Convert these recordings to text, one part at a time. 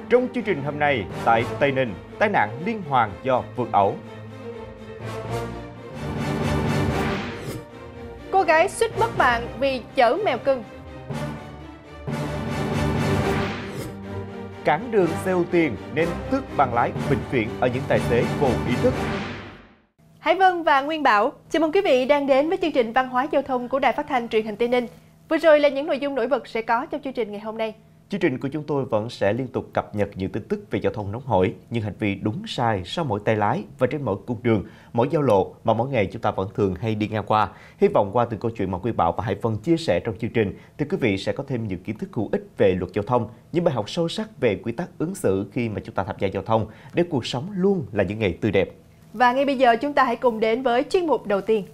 Trong chương trình hôm nay, tại Tây Ninh, tai nạn liên hoàn do vượt ẩu. Cô gái suýt mất mạng vì chở mèo cưng. Cản đường xe ưu tiên nên tước bằng lái bệnh viện ở những tài xế vô ý thức. Hải Vân và Nguyên Bảo, chào mừng quý vị đang đến với chương trình Văn hóa Giao thông của Đài Phát thanh Truyền hình Tây Ninh. Vừa rồi là những nội dung nổi bật sẽ có trong chương trình ngày hôm nay. Chương trình của chúng tôi vẫn sẽ liên tục cập nhật những tin tức về giao thông nóng hổi, những hành vi đúng sai sau mỗi tay lái và trên mỗi cung đường, mỗi giao lộ mà mỗi ngày chúng ta vẫn thường hay đi ngang qua. Hy vọng qua từng câu chuyện mà Nguyên Bảo và Hải Vân chia sẻ trong chương trình thì quý vị sẽ có thêm những kiến thức hữu ích về luật giao thông, những bài học sâu sắc về quy tắc ứng xử khi mà chúng ta tham gia giao thông để cuộc sống luôn là những ngày tươi đẹp. Và ngay bây giờ chúng ta hãy cùng đến với chuyên mục đầu tiên.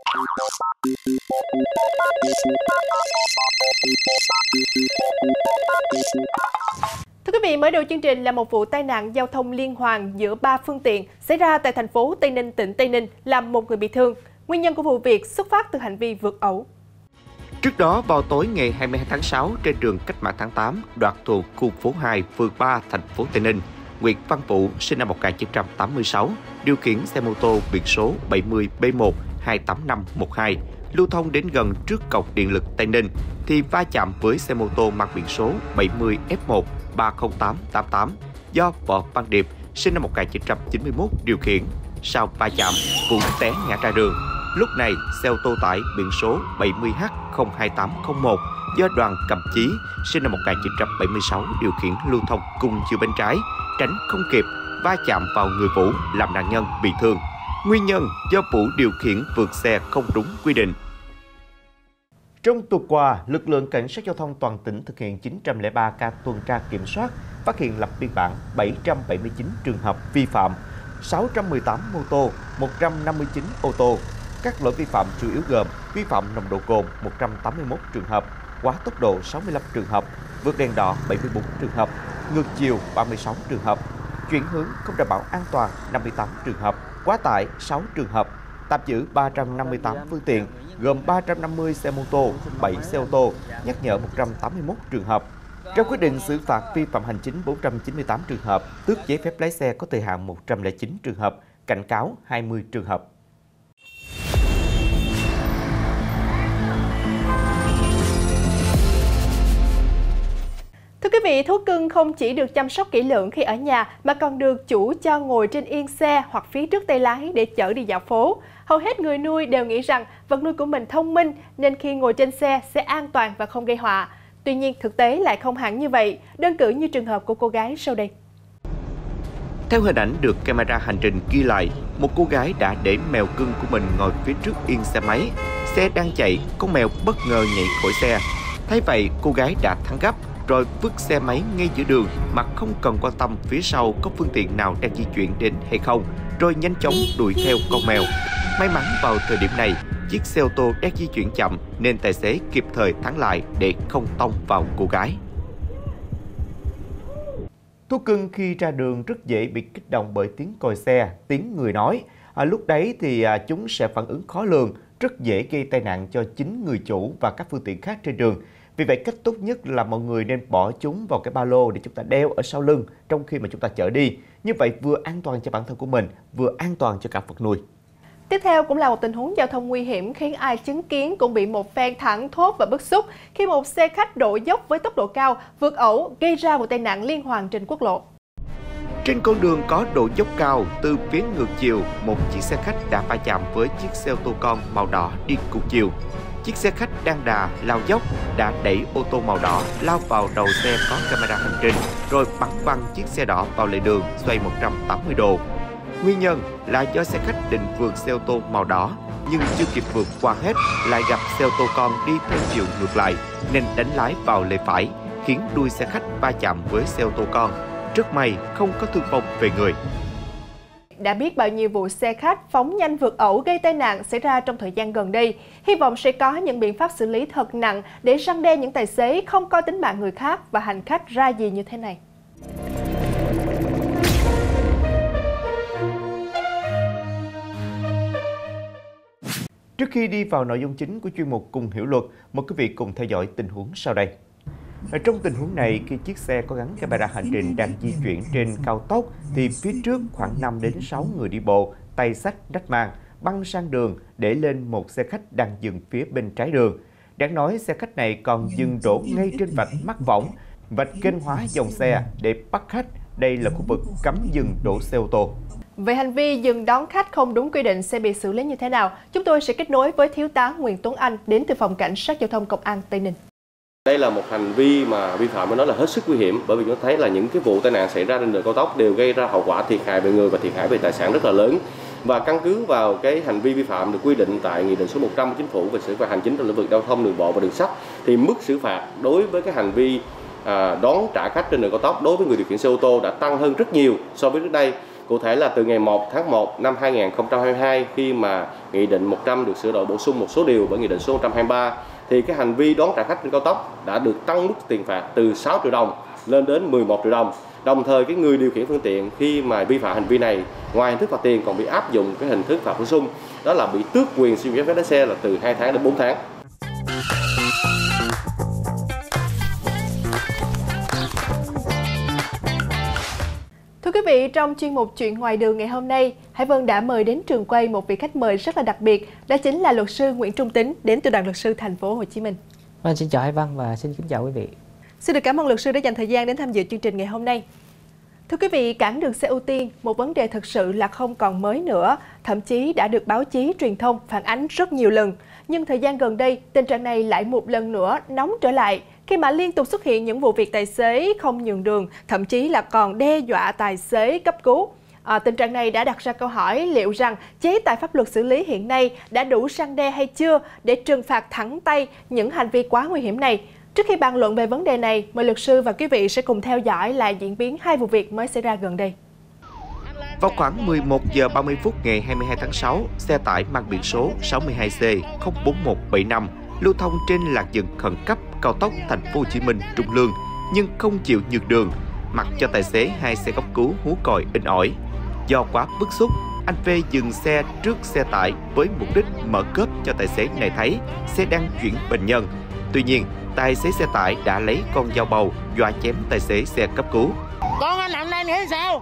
Thưa quý vị, mới đầu chương trình là một vụ tai nạn giao thông liên hoàn giữa 3 phương tiện xảy ra tại thành phố Tây Ninh, tỉnh Tây Ninh, làm một người bị thương. Nguyên nhân của vụ việc xuất phát từ hành vi vượt ẩu. Trước đó, vào tối ngày 22 tháng 6, trên đường Cách mạng tháng 8, đoạn thuộc khu phố 2, phường 3, thành phố Tây Ninh, Nguyễn Văn Vũ, sinh năm 1986, điều khiển xe mô tô biển số 70B1-28512, lưu thông đến gần trước cổng điện lực Tây Ninh, thì va chạm với xe mô tô mang biển số 70F1-30888 do Võ Văn Điệp, sinh năm 1991, điều khiển. Sau va chạm, Vũ té ngã ra đường. Lúc này, xe ô tô tải biển số 70H02801 do Đoàn Cẩm Chí, sinh năm 1976, điều khiển lưu thông cùng chiều bên trái, tránh không kịp, va chạm vào người Vũ làm nạn nhân bị thương. Nguyên nhân do Vũ điều khiển vượt xe không đúng quy định. Trong tuần qua, lực lượng cảnh sát giao thông toàn tỉnh thực hiện 903 ca tuần tra kiểm soát, phát hiện lập biên bản 779 trường hợp vi phạm, 618 mô tô, 159 ô tô. Các lỗi vi phạm chủ yếu gồm vi phạm nồng độ cồn 181 trường hợp, quá tốc độ 65 trường hợp, vượt đèn đỏ 74 trường hợp, ngược chiều 36 trường hợp, chuyển hướng không đảm bảo an toàn 58 trường hợp, quá tải 6 trường hợp, tạm giữ 358 phương tiện, gồm 350 xe mô tô, 7 xe ô tô, nhắc nhở 181 trường hợp. Ra quyết định xử phạt vi phạm hành chính 498 trường hợp, tước giấy phép lái xe có thời hạn 109 trường hợp, cảnh cáo 20 trường hợp. Thưa quý vị, thú cưng không chỉ được chăm sóc kỹ lưỡng khi ở nhà mà còn được chủ cho ngồi trên yên xe hoặc phía trước tay lái để chở đi dạo phố. Hầu hết người nuôi đều nghĩ rằng vật nuôi của mình thông minh nên khi ngồi trên xe sẽ an toàn và không gây họa. Tuy nhiên, thực tế lại không hẳn như vậy, đơn cử như trường hợp của cô gái sau đây. Theo hình ảnh được camera hành trình ghi lại, một cô gái đã để mèo cưng của mình ngồi phía trước yên xe máy. Xe đang chạy, con mèo bất ngờ nhảy khỏi xe. Thấy vậy, cô gái đã thắng gấp, rồi vứt xe máy ngay giữa đường mà không cần quan tâm phía sau có phương tiện nào đang di chuyển đến hay không, rồi nhanh chóng đuổi theo con mèo. May mắn vào thời điểm này, chiếc xe ô tô đang di chuyển chậm nên tài xế kịp thời thắng lại để không tông vào cô gái. Thú cưng khi ra đường rất dễ bị kích động bởi tiếng còi xe, tiếng người nói. Lúc đấy thì chúng sẽ phản ứng khó lường, rất dễ gây tai nạn cho chính người chủ và các phương tiện khác trên đường. Vì vậy, cách tốt nhất là mọi người nên bỏ chúng vào cái ba lô để chúng ta đeo ở sau lưng trong khi mà chúng ta chở đi. Như vậy vừa an toàn cho bản thân của mình, vừa an toàn cho cả vật nuôi. Tiếp theo cũng là một tình huống giao thông nguy hiểm khiến ai chứng kiến cũng bị một phen thẳng thốt và bức xúc khi một xe khách đổ dốc với tốc độ cao, vượt ẩu gây ra một tai nạn liên hoàn trên quốc lộ. Trên con đường có độ dốc cao, từ phía ngược chiều, một chiếc xe khách đã va chạm với chiếc xe ô tô con màu đỏ đi cùng chiều. Chiếc xe khách đang đà lao dốc đã đẩy ô tô màu đỏ lao vào đầu xe có camera hành trình, rồi bắn văng chiếc xe đỏ vào lề đường xoay 180 độ. Nguyên nhân là do xe khách định vượt xe ô tô màu đỏ nhưng chưa kịp vượt qua hết lại gặp xe ô tô con đi theo chiều ngược lại nên đánh lái vào lề phải, khiến đuôi xe khách va chạm với xe ô tô con. Rất may không có thương vong về người. Đã biết bao nhiêu vụ xe khách phóng nhanh vượt ẩu gây tai nạn xảy ra trong thời gian gần đây. Hy vọng sẽ có những biện pháp xử lý thật nặng để răn đe những tài xế không coi tính mạng người khác và hành khách ra gì như thế này. Trước khi đi vào nội dung chính của chuyên mục Cùng Hiểu Luật, mời quý vị cùng theo dõi tình huống sau đây. Trong tình huống này, khi chiếc xe có gắn camera hành trình đang di chuyển trên cao tốc thì phía trước khoảng 5 đến 6 người đi bộ, tay xách đách mang, băng sang đường để lên một xe khách đang dừng phía bên trái đường. Đáng nói, xe khách này còn dừng đổ ngay trên vạch mắc võng, vạch kênh hóa dòng xe để bắt khách. Đây là khu vực cấm dừng đổ xe ô tô. Về hành vi dừng đón khách không đúng quy định sẽ bị xử lý như thế nào? Chúng tôi sẽ kết nối với Thiếu tá Nguyễn Tuấn Anh đến từ Phòng Cảnh sát Giao thông Công an Tây Ninh. Đây là một hành vi mà vi phạm, nó là hết sức nguy hiểm, bởi vì chúng thấy là những cái vụ tai nạn xảy ra trên đường cao tốc đều gây ra hậu quả thiệt hại về người và thiệt hại về tài sản rất là lớn. Và căn cứ vào cái hành vi vi phạm được quy định tại Nghị định số 100 của Chính phủ về xử phạt hành chính trong lĩnh vực giao thông đường bộ và đường sắt, thì mức xử phạt đối với cái hành vi đón trả khách trên đường cao tốc đối với người điều khiển xe ô tô đã tăng hơn rất nhiều so với trước đây. Cụ thể là từ ngày 1 tháng 1 năm 2022, khi mà Nghị định 100 được sửa đổi bổ sung một số điều bởi Nghị định số 123, thì cái hành vi đón trả khách trên cao tốc đã được tăng mức tiền phạt từ 6 triệu đồng lên đến 11 triệu đồng. Đồng thời cái người điều khiển phương tiện khi mà vi phạm hành vi này, ngoài hình thức phạt tiền còn bị áp dụng cái hình thức phạt bổ sung, đó là bị tước quyền sử dụng giấy phép lái xe là từ 2 tháng đến 4 tháng. Thưa quý vị, trong chuyên mục Chuyện ngoài đường ngày hôm nay, Hải Vân đã mời đến trường quay một vị khách mời rất là đặc biệt, đó chính là luật sư Nguyễn Trung Tính đến từ Đoàn luật sư Thành phố Hồ Chí Minh. Vâng, xin chào Hải Vân và xin kính chào quý vị. Xin được cảm ơn luật sư đã dành thời gian đến tham dự chương trình ngày hôm nay. Thưa quý vị, cản đường xe ưu tiên, một vấn đề thực sự là không còn mới nữa, thậm chí đã được báo chí truyền thông phản ánh rất nhiều lần. Nhưng thời gian gần đây, tình trạng này lại một lần nữa nóng trở lại, khi mà liên tục xuất hiện những vụ việc tài xế không nhường đường, thậm chí là còn đe dọa tài xế cấp cứu. Tình trạng này đã đặt ra câu hỏi liệu rằng chế tài pháp luật xử lý hiện nay đã đủ răn đe hay chưa để trừng phạt thẳng tay những hành vi quá nguy hiểm này. Trước khi bàn luận về vấn đề này, mời luật sư và quý vị sẽ cùng theo dõi lại diễn biến hai vụ việc mới xảy ra gần đây. Vào khoảng 11 giờ 30 phút ngày 22 tháng 6, xe tải mang biển số 62C 04175 lưu thông trên làn dừng khẩn cấp cao tốc Thành phố Hồ Chí Minh Trung Lương nhưng không chịu nhường đường, mặc cho tài xế hai xe cấp cứu hú còi inh ỏi. Do quá bức xúc, anh V dừng xe trước xe tải với mục đích mở cốp cho tài xế này thấy xe đang chuyển bệnh nhân. Tuy nhiên, tài xế xe tải đã lấy con dao bầu dọa chém tài xế xe cấp cứu. Con anh làm đây nghĩ sao?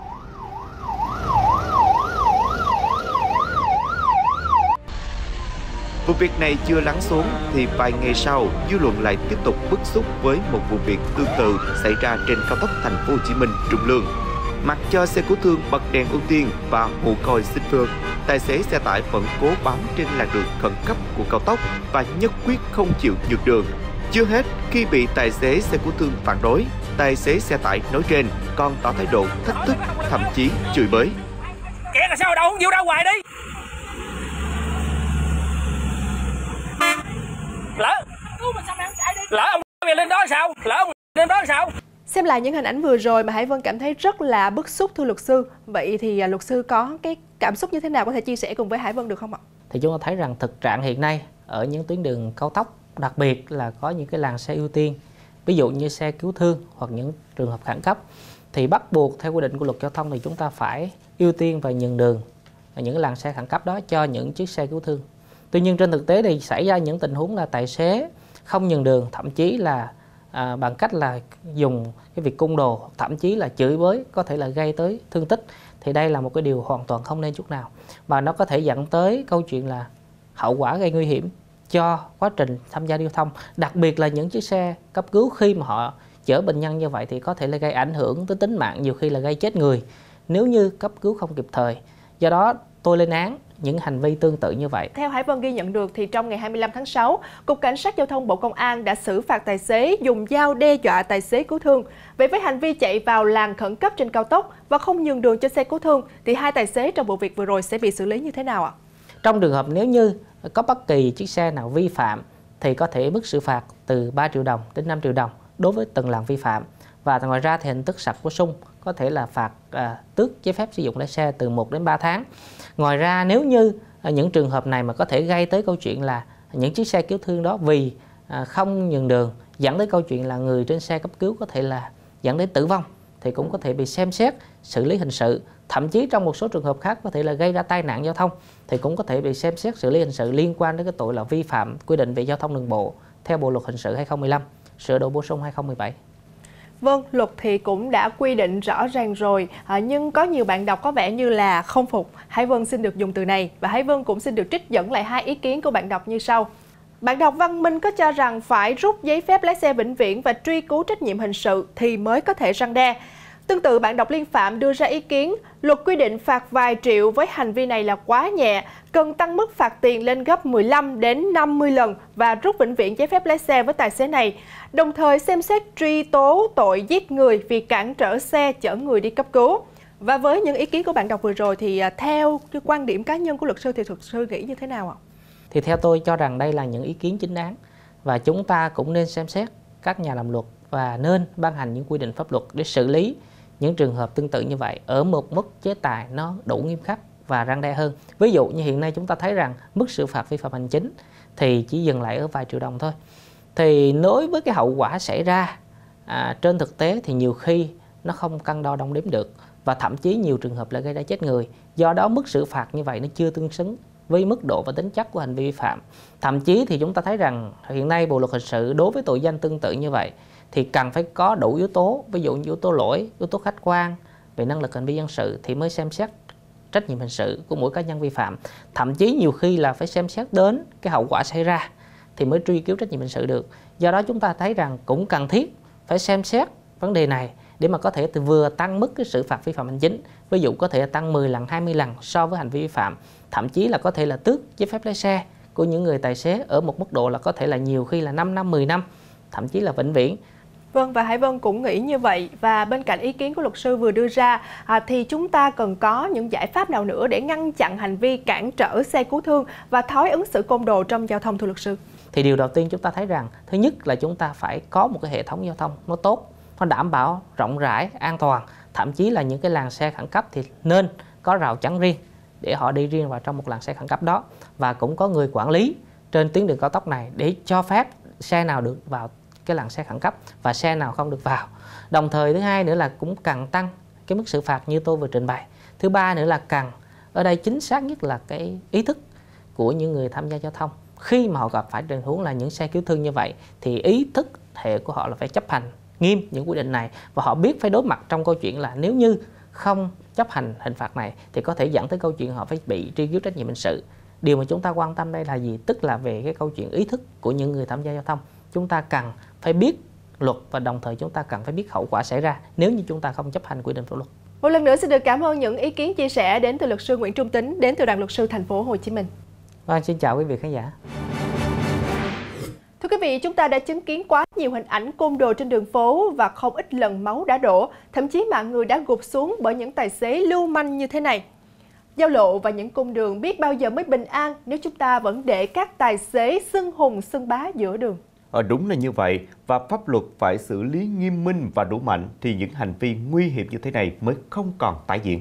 Vụ việc này chưa lắng xuống thì vài ngày sau, dư luận lại tiếp tục bức xúc với một vụ việc tương tự xảy ra trên cao tốc Thành phố Hồ Chí Minh Trung Lương. Mặc cho xe cứu thương bật đèn ưu tiên và hú còi xin phương, tài xế xe tải vẫn cố bám trên làn đường khẩn cấp của cao tốc và nhất quyết không chịu nhường đường. Chưa hết, khi bị tài xế xe cứu thương phản đối, tài xế xe tải nói trên còn tỏ thái độ thách thức, thậm chí chửi bới. Kẹt là sao đâu, không chịu ra ngoài đi. Lỡ ông lên đó sao? Lỡ ông lên đó sao? Xem lại những hình ảnh vừa rồi mà Hải Vân cảm thấy rất là bức xúc thưa luật sư. Vậy thì luật sư có cái cảm xúc như thế nào, có thể chia sẻ cùng với Hải Vân được không ạ? Thì chúng ta thấy rằng thực trạng hiện nay ở những tuyến đường cao tốc, đặc biệt là có những cái làn xe ưu tiên, ví dụ như xe cứu thương hoặc những trường hợp khẩn cấp, thì bắt buộc theo quy định của luật giao thông thì chúng ta phải ưu tiên và nhường đường ở những làn xe khẩn cấp đó cho những chiếc xe cứu thương. Tuy nhiên trên thực tế thì xảy ra những tình huống là tài xế không nhường đường, thậm chí là bằng cách là dùng cái việc cung đồ, thậm chí là chửi bới, có thể là gây tới thương tích, thì đây là một cái điều hoàn toàn không nên chút nào, và nó có thể dẫn tới câu chuyện là hậu quả gây nguy hiểm cho quá trình tham gia giao thông, đặc biệt là những chiếc xe cấp cứu khi mà họ chở bệnh nhân như vậy thì có thể là gây ảnh hưởng tới tính mạng, nhiều khi là gây chết người nếu như cấp cứu không kịp thời. Do đó tôi lên án những hành vi tương tự như vậy. Theo Hải Vân ghi nhận được thì trong ngày 25 tháng 6, Cục Cảnh sát Giao thông Bộ Công an đã xử phạt tài xế dùng dao đe dọa tài xế cứu thương. Vậy với hành vi chạy vào làn khẩn cấp trên cao tốc và không nhường đường cho xe cứu thương thì hai tài xế trong vụ việc vừa rồi sẽ bị xử lý như thế nào ạ? Trong trường hợp nếu như có bất kỳ chiếc xe nào vi phạm thì có thể mức xử phạt từ 3 triệu đồng đến 5 triệu đồng đối với từng lần vi phạm. Và ngoài ra thì hình thức phạt bổ sung có thể là phạt tước giấy phép sử dụng lái xe từ 1 đến 3 tháng. Ngoài ra nếu như những trường hợp này mà có thể gây tới câu chuyện là những chiếc xe cứu thương đó vì không nhường đường dẫn tới câu chuyện là người trên xe cấp cứu có thể là dẫn đến tử vong thì cũng có thể bị xem xét xử lý hình sự. Thậm chí trong một số trường hợp khác có thể là gây ra tai nạn giao thông thì cũng có thể bị xem xét xử lý hình sự liên quan đến cái tội là vi phạm quy định về giao thông đường bộ theo Bộ luật hình sự 2015. sửa đổi bổ sung 2017. Vâng, luật thì cũng đã quy định rõ ràng rồi, nhưng có nhiều bạn đọc có vẻ như là không phục. Hải Vân xin được dùng từ này và Hải Vân cũng xin được trích dẫn lại 2 ý kiến của bạn đọc như sau. Bạn đọc Văn Minh có cho rằng phải rút giấy phép lái xe vĩnh viễn và truy cứu trách nhiệm hình sự thì mới có thể răn đe. Tương tự, bạn đọc Liên Phạm đưa ra ý kiến luật quy định phạt vài triệu với hành vi này là quá nhẹ, cần tăng mức phạt tiền lên gấp 15 đến 50 lần và rút vĩnh viễn giấy phép lái xe với tài xế này. Đồng thời xem xét truy tố tội giết người vì cản trở xe chở người đi cấp cứu. Và với những ý kiến của bạn đọc vừa rồi thì theo cái quan điểm cá nhân của luật sư thì luật sư nghĩ như thế nào ạ? Thì theo tôi cho rằng đây là những ý kiến chính đáng và chúng ta cũng nên xem xét các nhà làm luật và nên ban hành những quy định pháp luật để xử lý những trường hợp tương tự như vậy ở một mức chế tài nó đủ nghiêm khắc và răn đe hơn. Ví dụ như hiện nay chúng ta thấy rằng mức xử phạt vi phạm hành chính thì chỉ dừng lại ở vài triệu đồng thôi. Thì đối với cái hậu quả xảy ra trên thực tế thì nhiều khi nó không cân đo đong đếm được và thậm chí nhiều trường hợp là gây ra chết người. Do đó mức xử phạt như vậy nó chưa tương xứng với mức độ và tính chất của hành vi vi phạm. Thậm chí thì chúng ta thấy rằng hiện nay Bộ luật hình sự đối với tội danh tương tự như vậy thì cần phải có đủ yếu tố, ví dụ như yếu tố lỗi, yếu tố khách quan về năng lực hành vi dân sự thì mới xem xét trách nhiệm hình sự của mỗi cá nhân vi phạm. Thậm chí nhiều khi là phải xem xét đến cái hậu quả xảy ra thì mới truy cứu trách nhiệm hình sự được. Do đó chúng ta thấy rằng cũng cần thiết phải xem xét vấn đề này để mà có thể vừa tăng mức cái xử phạt vi phạm hành chính, ví dụ có thể tăng 10 lần, 20 lần so với hành vi vi phạm, thậm chí là có thể là tước giấy phép lái xe của những người tài xế ở một mức độ là có thể là nhiều khi là 5 năm, 10 năm, thậm chí là vĩnh viễn. Vâng, và Hải Vân cũng nghĩ như vậy. Và bên cạnh ý kiến của luật sư vừa đưa ra thì chúng ta cần có những giải pháp nào nữa để ngăn chặn hành vi cản trở xe cứu thương và thói ứng xử côn đồ trong giao thông, thưa luật sư? Thì điều đầu tiên chúng ta thấy rằng thứ nhất là chúng ta phải có một cái hệ thống giao thông nó tốt, nó đảm bảo rộng rãi, an toàn. Thậm chí là những cái làn xe khẩn cấp thì nên có rào chắn riêng để họ đi riêng vào trong một làn xe khẩn cấp đó. Và cũng có người quản lý trên tuyến đường cao tốc này để cho phép xe nào được vào cái làn xe khẩn cấp và xe nào không được vào. Đồng thời thứ hai nữa là cũng cần tăng cái mức xử phạt như tôi vừa trình bày. Thứ ba nữa là cần ở đây chính xác nhất là cái ý thức của những người tham gia giao thông. Khi mà họ gặp phải tình huống là những xe cứu thương như vậy thì ý thức hệ của họ là phải chấp hành nghiêm những quy định này và họ biết phải đối mặt trong câu chuyện là nếu như không chấp hành hình phạt này thì có thể dẫn tới câu chuyện họ phải bị truy cứu trách nhiệm hình sự. Điều mà chúng ta quan tâm đây là gì? Tức là về cái câu chuyện ý thức của những người tham gia giao thông. Chúng ta cần phải biết luật và đồng thời chúng ta cần phải biết hậu quả xảy ra nếu như chúng ta không chấp hành quy định pháp luật. Một lần nữa xin được cảm ơn những ý kiến chia sẻ đến từ luật sư Nguyễn Trung Tính, đến từ Đoàn luật sư Thành phố Hồ Chí Minh. Vâng, xin chào quý vị khán giả. Thưa quý vị, chúng ta đã chứng kiến quá nhiều hình ảnh côn đồ trên đường phố và không ít lần máu đã đổ, thậm chí mạng người đã gục xuống bởi những tài xế lưu manh như thế này. Giao lộ và những cung đường biết bao giờ mới bình an nếu chúng ta vẫn để các tài xế xưng hùng xưng bá giữa đường. Đúng là như vậy, và pháp luật phải xử lý nghiêm minh và đủ mạnh thì những hành vi nguy hiểm như thế này mới không còn tái diễn.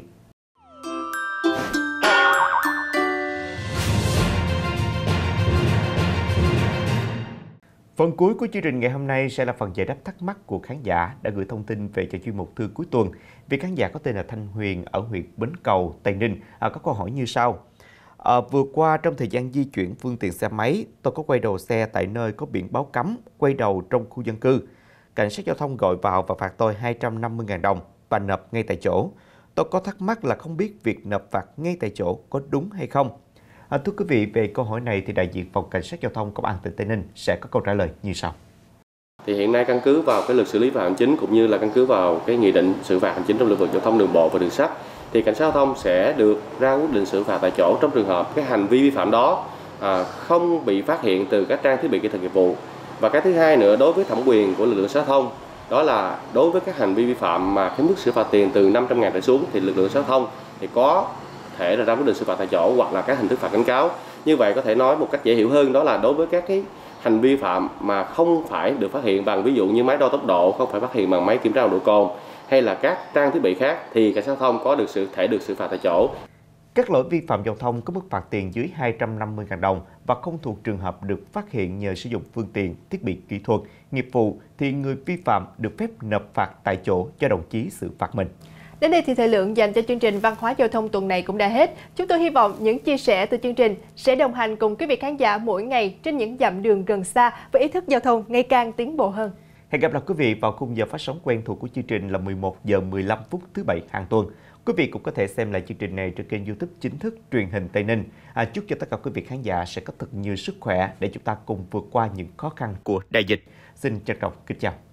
Phần cuối của chương trình ngày hôm nay sẽ là phần giải đáp thắc mắc của khán giả đã gửi thông tin về cho chuyên mục thư cuối tuần. Vị khán giả có tên là Thanh Huyền ở huyện Bến Cầu, Tây Ninh có câu hỏi như sau. Vừa qua trong thời gian di chuyển phương tiện xe máy, tôi có quay đầu xe tại nơi có biển báo cấm, quay đầu trong khu dân cư. Cảnh sát giao thông gọi vào và phạt tôi 250.000 đồng và nộp ngay tại chỗ. Tôi có thắc mắc là không biết việc nộp phạt ngay tại chỗ có đúng hay không. Thưa quý vị, về câu hỏi này thì đại diện Phòng Cảnh sát Giao thông Công an tỉnh Tây Ninh sẽ có câu trả lời như sau. Thì hiện nay căn cứ vào cái luật xử lý vi phạm hành chính cũng như là căn cứ vào cái nghị định xử phạt hành chính trong lĩnh vực giao thông đường bộ và đường sắt thì cảnh sát giao thông sẽ được ra quyết định xử phạt tại chỗ trong trường hợp cái hành vi vi phạm đó không bị phát hiện từ các trang thiết bị kỹ thuật nghiệp vụ. Và cái thứ hai nữa, đối với thẩm quyền của lực lượng giao thông, đó là đối với các hành vi vi phạm mà cái mức xử phạt tiền từ 500.000 trở xuống thì lực lượng giao thông thì có thể là ra quyết định xử phạt tại chỗ hoặc là các hình thức phạt cảnh cáo. Như vậy có thể nói một cách dễ hiểu hơn, đó là đối với các cái hành vi phạm mà không phải được phát hiện bằng ví dụ như máy đo tốc độ, không phải phát hiện bằng máy kiểm tra nồng độ cồn hay là các trang thiết bị khác thì cảnh sát giao thông có được thể được xử phạt tại chỗ. Các lỗi vi phạm giao thông có mức phạt tiền dưới 250.000 đồng và không thuộc trường hợp được phát hiện nhờ sử dụng phương tiện, thiết bị kỹ thuật, nghiệp vụ thì người vi phạm được phép nộp phạt tại chỗ cho đồng chí xử phạt mình. Đến đây thì thời lượng dành cho chương trình Văn hóa Giao thông tuần này cũng đã hết. Chúng tôi hy vọng những chia sẻ từ chương trình sẽ đồng hành cùng quý vị khán giả mỗi ngày trên những dặm đường gần xa với ý thức giao thông ngày càng tiến bộ hơn. Hẹn gặp lại quý vị vào khung giờ phát sóng quen thuộc của chương trình là 11 giờ 15 phút thứ Bảy hàng tuần. Quý vị cũng có thể xem lại chương trình này trên kênh YouTube chính thức Truyền hình Tây Ninh. Chúc cho tất cả quý vị khán giả sẽ có thật nhiều sức khỏe để chúng ta cùng vượt qua những khó khăn của đại dịch. Xin trân trọng kính chào.